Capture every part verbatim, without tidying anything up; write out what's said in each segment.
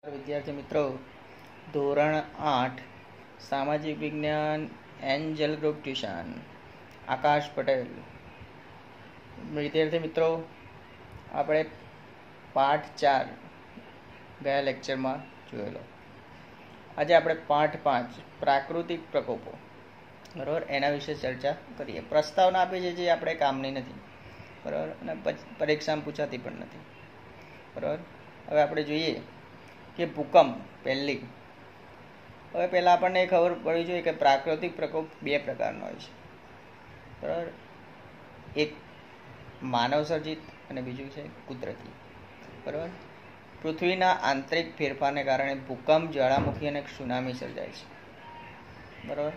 વિદ્યાર્થી મિત્રો, ધોરણ આઠ સામાજિક વિજ્ઞાન angel group tuition, Akash Patel. વિદ્યાર્થી મિત્રો, આપણે પાઠ ચાર ગયા લેક્ચરમાં જોયેલો. આજે આપણે પાઠ પાંચ પ્રાકૃતિક પ્રકોપો, બરાબર, એના વિશે ચર્ચા કરીએ. પ્રસ્તાવના આપી છે જે આપણે કામની નથી, બરાબર, અને પરીક્ષામાં પૂછાતી પણ નથી, બરાબર. હવે આપણે જોઈએ કે ભૂકંપ. પહેલી હવે પહેલાં આપણને એ ખબર પડવી જોઈએ કે પ્રાકૃતિક પ્રકોપ બે પ્રકારનો હોય છે, બરાબર. એક માનવ સર્જિત અને બીજું છે કુદરતી, બરાબર. પૃથ્વીના આંતરિક ફેરફારને કારણે ભૂકંપ, જ્વાળામુખી અને સુનામી સર્જાય છે, બરાબર.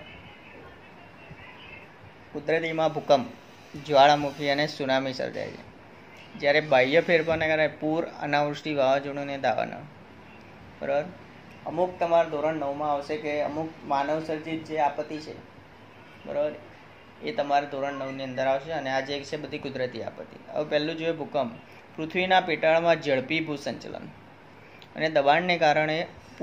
કુદરતીમાં ભૂકંપ, જ્વાળામુખી અને સુનામી સર્જાય છે, જ્યારે બાહ્ય ફેરફારને કારણે પૂર, અનાવૃષ્ટિ, વાવાઝોડું અને દાવાનળ, બરાબર. અમુક તમારા ધોરણ નવમાં આવશે કે અમુક માનવ સર્જિત જે આપત્તિ છે, બરાબર, એ તમારા ધોરણ નવની અંદર આવશે. અને આ જે છે બધી કુદરતી આપત્તિ. હવે પહેલું જોઈએ ભૂકંપ. પૃથ્વીના પેટાળમાં ઝડપી ભૂસંચલન અને દબાણને કારણે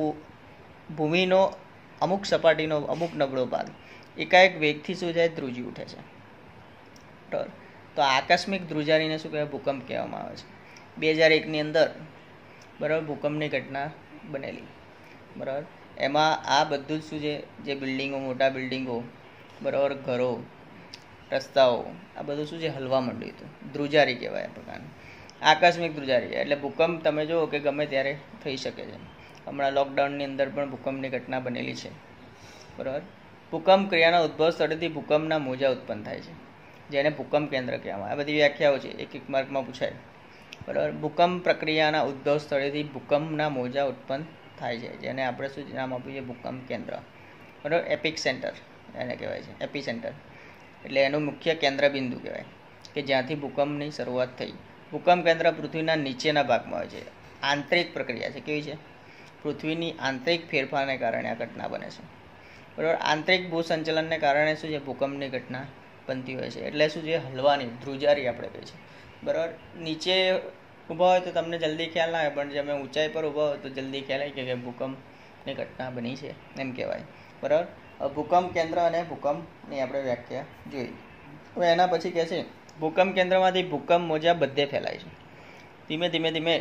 ભૂમિનો અમુક સપાટીનો અમુક નબળો ભાગ એકાએક વેગથી શું જાય, ધ્રુજી ઉઠે છે, બરાબર. તો આકસ્મિક ધ્રુજારીને શું કહેવાય, ભૂકંપ કહેવામાં આવે છે. બે હજાર એકની અંદર, બરાબર, ભૂકંપની ઘટના બનેલી, બરાબર. એમાં આ બધું જ શું છે, જે બિલ્ડિંગો, મોટા બિલ્ડિંગો, બરાબર, ઘરો, રસ્તાઓ, આ બધું શું છે, હલવા માંડ્યું હતું. ધ્રુજારી કહેવાય આ પ્રકારની, આકસ્મિક ધ્રુજારી. એટલે ભૂકંપ તમે જુઓ કે ગમે ત્યારે થઈ શકે છે. હમણાં લોકડાઉનની અંદર પણ ભૂકંપની ઘટના બનેલી છે, બરાબર. ભૂકંપ ક્રિયાના ઉદ્ભવ સ્થળેથી ભૂકંપના મોજા ઉત્પન્ન થાય છે, જેને ભૂકંપ કેન્દ્ર કહેવામાં આવે. આ બધી વ્યાખ્યાઓ છે, એક એક માર્કમાં પૂછાય, બરાબર. ભૂકંપ પ્રક્રિયાના ઉદ્ભવ સ્થળેથી ભૂકંપના મોજા ઉત્પન્ન થાય છે, જેને આપણે શું નામ આપ્યું છે, ભૂકંપ કેન્દ્ર, બરાબર. એપિક સેન્ટર એને કહેવાય છે, એપી સેન્ટર એટલે એનું મુખ્ય કેન્દ્ર બિંદુ કહેવાય કે જ્યાંથી ભૂકંપની શરૂઆત થઈ. ભૂકંપ કેન્દ્ર પૃથ્વીના નીચેના ભાગમાં હોય છે. આંતરિક પ્રક્રિયા છે, કેવી છે, પૃથ્વીની આંતરિક ફેરફારને કારણે આ ઘટના બને છે, બરાબર. આંતરિક ભૂસંચલનને કારણે શું છે, ભૂકંપની ઘટના બનતી હોય છે. એટલે શું છે, હલવાની ધ્રુજારી આપણે કહીએ છીએ, બરાબર. નીચે ઊભા હોય તો તમને જલ્દી ખ્યાલ ના આવે, પણ તમે ઊંચાઈ પર ઊભા હોય તો જલ્દી ખ્યાલ આવે કે ભૂકંપની ઘટના બની છે, એમ કહેવાય, બરાબર. ભૂકંપ કેન્દ્ર અને ભૂકંપની આપણે વ્યાખ્યા જોઈ. હવે એના પછી કહે છે, ભૂકંપ કેન્દ્રમાંથી ભૂકંપ મોજા બધે ફેલાય છે. ધીમે ધીમે ધીમે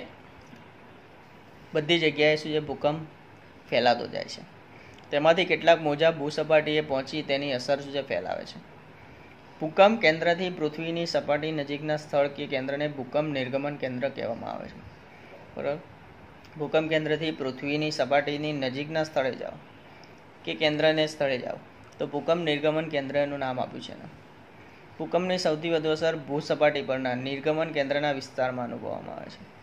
બધી જગ્યાએ શું છે, ભૂકંપ ફેલાતો જાય છે. તેમાંથી કેટલાક મોજા ભૂસપાટીએ પહોંચી તેની અસર શું છે, ફેલાવે છે. ભૂકંપ કેન્દ્રથી પૃથ્વીની સપાટી નજીકના સ્થળ કે કેન્દ્રને ભૂકંપ નિર્ગમન કેન્દ્ર કહેવામાં આવે છે, બરાબર. ભૂકંપ કેન્દ્રથી પૃથ્વીની સપાટીની નજીકના સ્થળે જાઓ કે કેન્દ્રને સ્થળે જાઓ તો ભૂકંપ નિર્ગમન કેન્દ્રનું નામ આપ્યું છે. ભૂકંપની સૌથી વધુ અસર ભૂસપાટી પરના નિર્ગમન કેન્દ્રના વિસ્તારમાં અનુભવવામાં આવે છે.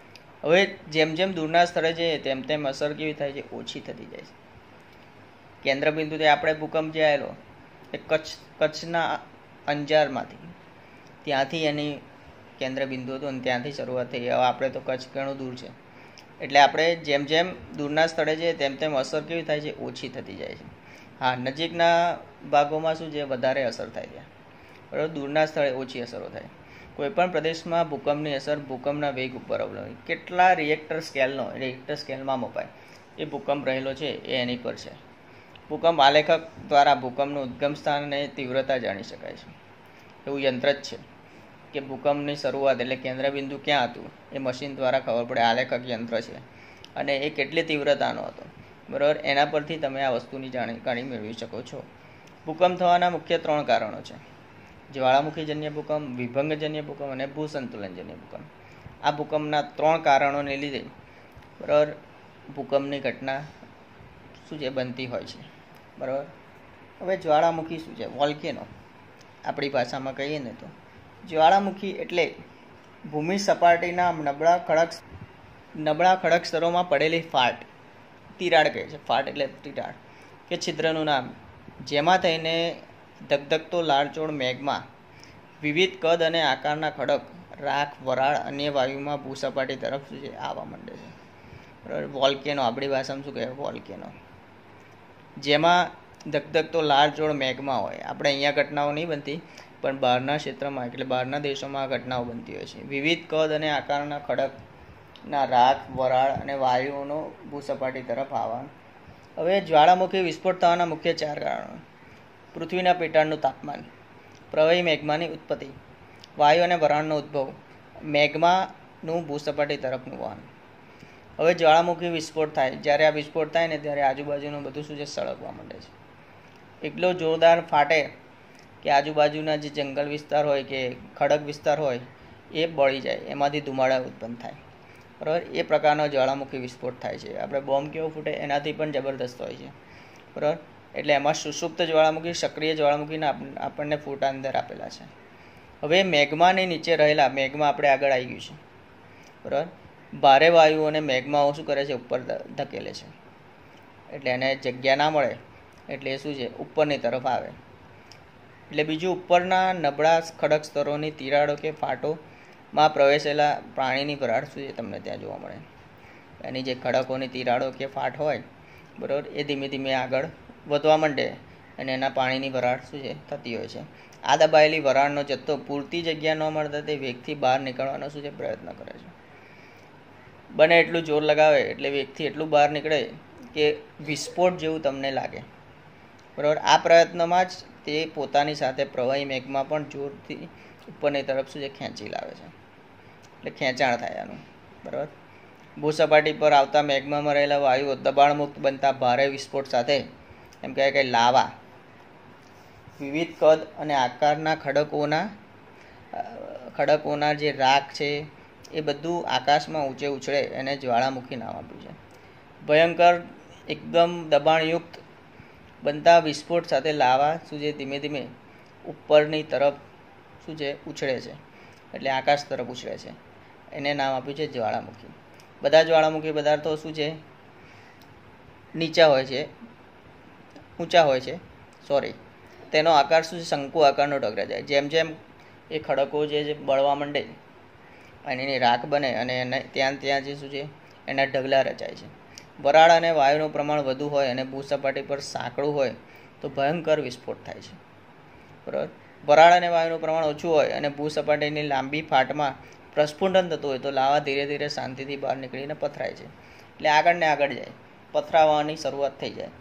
હવે જેમ જેમ દૂરના સ્થળે જઈએ તેમ તેમ અસર કેવી થાય છે, ઓછી થતી જાય છે. કેન્દ્ર બિંદુથી આપણે ભૂકંપ જે આવેલો એ કચ્છ કચ્છના અંજારમાંથી, ત્યાંથી એની કેન્દ્ર બિંદુ હતું અને ત્યાંથી શરૂઆત થઈ. હવે આપણે તો કચ્છ ઘણું દૂર છે, એટલે આપણે જેમ જેમ દૂરના સ્થળે જઈએ તેમ તેમ અસર કેવી થાય છે, ઓછી થતી જાય છે. હા, નજીકના ભાગોમાં શું છે, વધારે અસર થાય છે, બરાબર. દૂરના સ્થળે ઓછી અસરો થાય. કોઈપણ પ્રદેશમાં ભૂકંપની અસર ભૂકંપના વેગ ઉપર અવલંબે. કેટલા રિએક્ટર સ્કેલનો રિએક્ટર સ્કેલમાં મપાય એ ભૂકંપ રહેલો છે એ એની પર છે. ભૂકંપ આલેખક દ્વારા ભૂકંપનું ઉદ્ગમ સ્થાન અને તીવ્રતા જાણી શકાય છે. એવું યંત્ર જ છે કે ભૂકંપની શરૂઆત એટલે કેન્દ્ર બિંદુ ક્યાં હતું એ મશીન દ્વારા ખબર પડે. આલેખક યંત્ર છે અને એ કેટલી તીવ્રતાનો હતો, બરાબર. એના પરથી તમે આ વસ્તુની જાણકારી મેળવી શકો છો. ભૂકંપ થવાના મુખ્ય ત્રણ કારણો છે: જ્વાળામુખીજન્ય ભૂકંપ, વિભંગજન્ય ભૂકંપ અને ભૂસંતુલનજન્ય ભૂકંપ. આ ભૂકંપના ત્રણ કારણોને લીધે, બરાબર, ભૂકંપની ઘટના શું છે, બનતી હોય છે, બરાબર. હવે જ્વાળામુખી શું છે, વોલ્કેનો આપણી ભાષામાં કહીએ ને તો જ્વાળામુખી એટલે ભૂમિ સપાટીના નબળા ખડક નબળા ખડક સ્તરોમાં પડેલી ફાટ, તિરાડ કહે છે. ફાટ એટલે તિરાડ કે છિદ્રનું નામ, જેમાં થઈને ધગધગતો લાળચોળ મેઘમાં વિવિધ કદ અને આકારના ખડક, રાખ, વરાળ અન્ય વાયુમાં ભૂસપાટી તરફ શું છે, આવવા માંડે છે, બરાબર. વોલ્કેનો આપણી ભાષામાં શું કહેવાય, વોલ્કેનો. જેમાં ધગધગતો લાળચોળ મેઘમાં હોય. આપણે અહીંયા ઘટનાઓ નહીં બનતી, પણ બહારના ક્ષેત્રમાં એટલે બહારના દેશોમાં આ ઘટનાઓ બનતી હોય છે. વિવિધ કદ અને આકારના ખડક ના રાખ, વરાળ અને વાયુઓનો ભૂસપાટી તરફ આવવાનું. હવે જ્વાળામુખી વિસ્ફોટ થવાના મુખ્ય ચાર કારણો: પૃથ્વીના પેટાળનું તાપમાન, પ્રવાહી મેગ્માની ઉત્પત્તિ, વાયુ અને વરાળનો ઉદ્ભવ, મેગ્માનું ભૂસપાટી તરફનું વહન. હવે જ્વાળામુખી વિસ્ફોટ થાય, જ્યારે આ વિસ્ફોટ થાય ને ત્યારે આજુબાજુનું બધું શું છે, સળગવા માંડે છે. એટલો જોરદાર ફાટે કે આજુબાજુના જે જંગલ વિસ્તાર હોય કે ખડક વિસ્તાર હોય એ બળી જાય, એમાંથી ધુમાડા ઉત્પન્ન થાય. બરાબર, એ પ્રકારનો જ્વાળામુખી વિસ્ફોટ થાય છે. આપણે બોમ્બ કેવો ફૂટે એનાથી પણ જબરદસ્ત હોય છે. બરાબર, એટલે એમાં સુષુપ્ત જ્વાળામુખી, સક્રિય જ્વાળામુખીના આપણને ફોટા અંદર આપેલા છે. હવે મેગ્માની નીચે રહેલા, મેગ્મા આપણે આગળ આવી ગયું છે. બરાબર, ભારે વાયુ અને મેગ્માઓ શું કરે છે, ઉપર ધકેલે છે. એટલે એને જગ્યા ના મળે એટલે એ શું છે, ઉપરની તરફ આવે. એટલે બીજું, ઉપરના નબળા ખડક સ્તરોની તિરાડો કે ફાટોમાં પ્રવેશેલા પાણીની વરાળ શું છે, તમને ત્યાં જોવા મળે. એની જે ખડકોની તિરાડો કે ફાટ હોય, બરાબર, એ ધીમે ધીમે આગળ વધવા માંડે અને એના પાણીની વરાળ શું છે, થતી હોય છે. આ દબાયેલી વરાળનો જથ્થો પૂરતી જગ્યા ન મળતા તે વેગથી બહાર નીકળવાનો શું છે, પ્રયત્ન કરે છે. બને એટલું જોર લગાવે એટલે વેગથી એટલું બહાર નીકળે કે વિસ્ફોટ જેવું તમને લાગે. બરાબર, આ પ્રયત્નમાં જ તે પોતાની સાથે પ્રવાહી મેઘમાં પણ જોરથી ઉપરની તરફ શું છે, ખેંચી લાવે છે. એટલે ખેંચાણ થાય આનું. બરાબર, ભૂસપાટી પર આવતા મેઘમામાં રહેલા વાયુઓ દબાણમુક્ત બનતા ભારે વિસ્ફોટ સાથે એમ કહેવાય કે લાવા વિવિધ કદ અને આકારના ખડકોના ખડકોના જે રાખ છે એ બધું આકાશમાં ઊંચે ઉછળે, એને જ્વાળામુખી નામ આપ્યું છે. ભયંકર એકદમ દબાણયુક્ત બનતા વિસ્ફોટ સાથે લાવા શું છે, ધીમે ધીમે ઉપરની તરફ શું છે, ઉછળે છે. એટલે આકાશ તરફ ઉછળે છે. એને નામ આપ્યું છે જ્વાળામુખી. બધા જ્વાળામુખી પદાર્થો શું છે, નીચા હોય છે, ઊંચા હોય છે. સોરી તેનો આકાર શું છે, શંકુ આકારનો ટકરા જાય. જેમ જેમ એ ખડકો જે બળવા માંડે અને એની રાખ બને અને એને ત્યાં ત્યાં જે શું છે, એના ઢગલા રચાય છે. વરાળ અને વાયુનું પ્રમાણ વધુ હોય અને ભૂસપાટી પર સાંકડું હોય તો ભયંકર વિસ્ફોટ થાય છે. બરાબર, વરાળ અને વાયુનું પ્રમાણ ઓછું હોય અને ભૂસપાટીની લાંબી ફાટમાં પ્રસ્ફુટન થતું હોય તો લાવા ધીરે ધીરે શાંતિથી બહાર નીકળીને પથરાય છે. એટલે આગળ ને આગળ જાય, પથરાવાની શરૂઆત થઈ જાય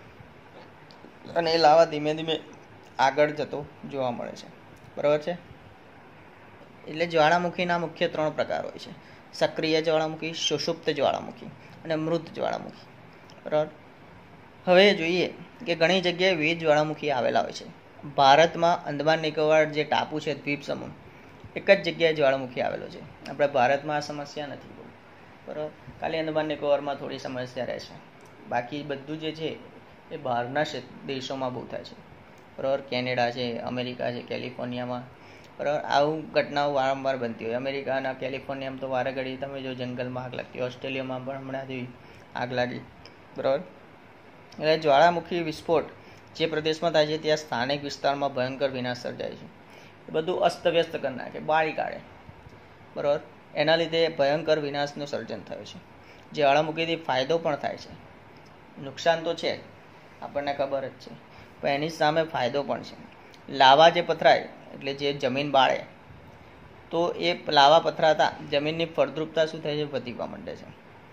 અને એ લાવા ધીમે ધીમે આગળ જતો જોવા મળે છે. બરાબર છે. એટલે જ્વાળામુખીના મુખ્ય ત્રણ પ્રકાર હોય છે: સક્રિય જ્વાળામુખી, સુષુપ્ત જ્વાળામુખી અને મૃત જ્વાળામુખી. બરાબર, હવે જોઈએ કે ઘણી જગ્યાએ વિવિધ જ્વાળામુખી આવેલા હોય છે. ભારતમાં અંદમાન નિકોબાર જે ટાપુ છે, દ્વીપ સમૂહ, એક જ જગ્યાએ જ્વાળામુખી આવેલો છે. આપણે ભારતમાં આ સમસ્યા નથી બહુ. બરાબર, ખાલી અંદમાન નિકોબારમાં થોડી સમસ્યા રહે છે. બાકી બધું જે છે એ બહારના દેશોમાં બહુ થાય છે. બરાબર, કેનેડા છે, અમેરિકા છે, કેલિફોર્નિયામાં. બરાબર, આવું ઘટનાઓ વારંવાર બનતી હોય. અમેરિકાના કેલિફોર્નિયામાં તો વારે ઘડી તમે જો જંગલમાં આગ લાગતી. ઓસ્ટ્રેલિયામાં પણ હમણાં જેવી આગ લાગી. બરાબર, એટલે જ્વાળામુખી વિસ્ફોટ જે પ્રદેશમાં થાય છે ત્યાં સ્થાનિક વિસ્તારમાં ભયંકર વિનાશ સર્જાય છે. એ બધું અસ્તવ્યસ્ત કરી નાખે, બાળી કાઢે. બરાબર, એના લીધે ભયંકર વિનાશનું સર્જન થયું છે. જ્વાળામુખીથી ફાયદો પણ થાય છે. નુકસાન તો છે, આપણને ખબર જ છે, પણ એની સામે ફાયદો પણ છે. લાવા જે પથરાય એટલે જે જમીન બાળે તો એ લાવા પથરાતા જમીનની ફળદ્રુપતા શું થાય છે, વધવા માંડે છે.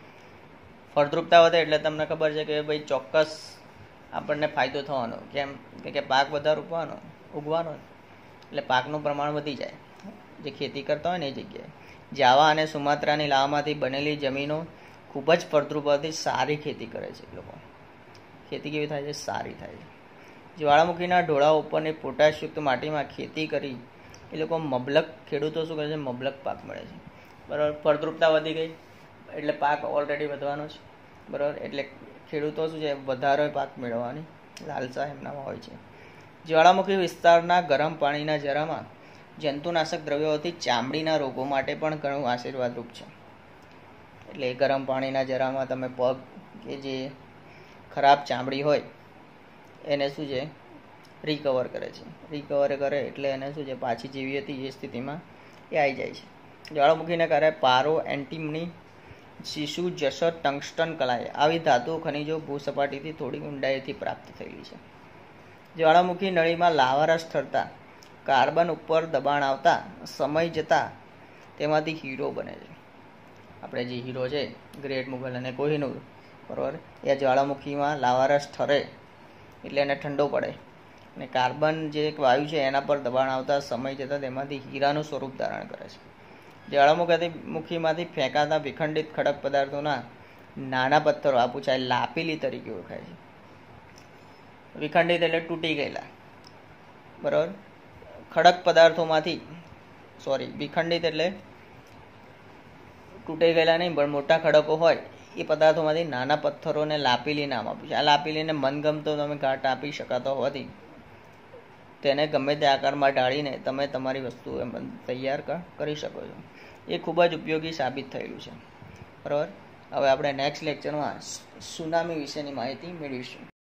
ફળદ્રુપતા વધે એટલે તમને ખબર છે કે ભાઈ ચોક્કસ આપણને ફાયદો થવાનો. કેમ કે પાક વધારે ઉગવાનો ઉગવાનો એટલે પાકનું પ્રમાણ વધી જાય. જે ખેતી કરતા હોય ને એ જગ્યાએ જાવા અને સુમાત્રાની લાવામાંથી બનેલી જમીનો ખૂબ જ ફળદ્રુપ હોવાથી સારી ખેતી કરે છે. લોકો ખેતી કેવી થાય છે, સારી થાય છે. જ્વાળામુખીના ઢોળાવ ઉપરની પોટાશયુક્ત માટીમાં ખેતી કરી એ લોકો મબલક, ખેડૂતો શું કરે છે, મબલક પાક મળે છે. બરાબર, ફળદ્રુપતા વધી ગઈ એટલે પાક ઓલરેડી વધવાનો છે. બરાબર, એટલે ખેડૂતો શું છે, વધારે પાક મેળવવાની લાલસા એમનામાં હોય છે. જ્વાળામુખી વિસ્તારના ગરમ પાણીના જરામાં જંતુનાશક દ્રવ્યોથી ચામડીના રોગો માટે પણ ઘણું આશીર્વાદરૂપ છે. એટલે ગરમ પાણીના જરામાં તમે પગ કે જે ખરાબ ચામડી હોય એને શું છે, રિકવર કરે છે. રિકવર કરે એટલે એને શું છે, પાછી જેવી હતી એ સ્થિતિમાં એ આવી જાય છે. જ્વાળામુખીને કારણે પારો, એન્ટીમની, શિશુ, જસર, ટંગસ્ટન કલાય આવી ધાતુઓ ખનિજો ભૂસપાટીથી થોડી ઊંડાઈથી પ્રાપ્ત થયેલી છે. જ્વાળામુખી નળીમાં લાવારસ ઠરતા કાર્બન ઉપર દબાણ આવતા સમય જતાં તેમાંથી હીરો બને છે. આપણે જે હીરો છે ગ્રેટ મુઘલ અને કોહિનૂર, બરાબર, એ જ્વાળામુખીમાં લાવારસ ઠરે એટલે એને ઠંડો પડે અને કાર્બન જે એક વાયુ છે એના પર દબાણ આવતા સમય જતાં તેમાંથી હીરાનું સ્વરૂપ ધારણ કરે છે. જ્વાળામુખી મુખીમાંથી ફેંકાતા વિખંડિત ખડક પદાર્થોના નાના પથ્થરો આ પૂછાય લાપીલી તરીકે ઓળખાય છે. વિખંડિત એટલે તૂટી ગયેલા, બરાબર. ખડક પદાર્થોમાંથી સોરી વિખંડિત એટલે તૂટી ગયેલા નહીં પણ મોટા ખડકો હોય એ પદાર્થોમાંથી નાના પથ્થરોને લાપીલી નામ આપ્યું છે. આ લાપીલીને મનગમતો તમે કાટ આપી શકાતો હોવાથી તેને ગમે તે આકારમાં ઢાળીને તમે તમારી વસ્તુ એમ તૈયાર કરી શકો છો. એ ખૂબ જ ઉપયોગી સાબિત થયેલું છે, બરાબર. હવે આપણે નેક્સ્ટ લેક્ચરમાં સુનામી વિશેની માહિતી મેળવીશું.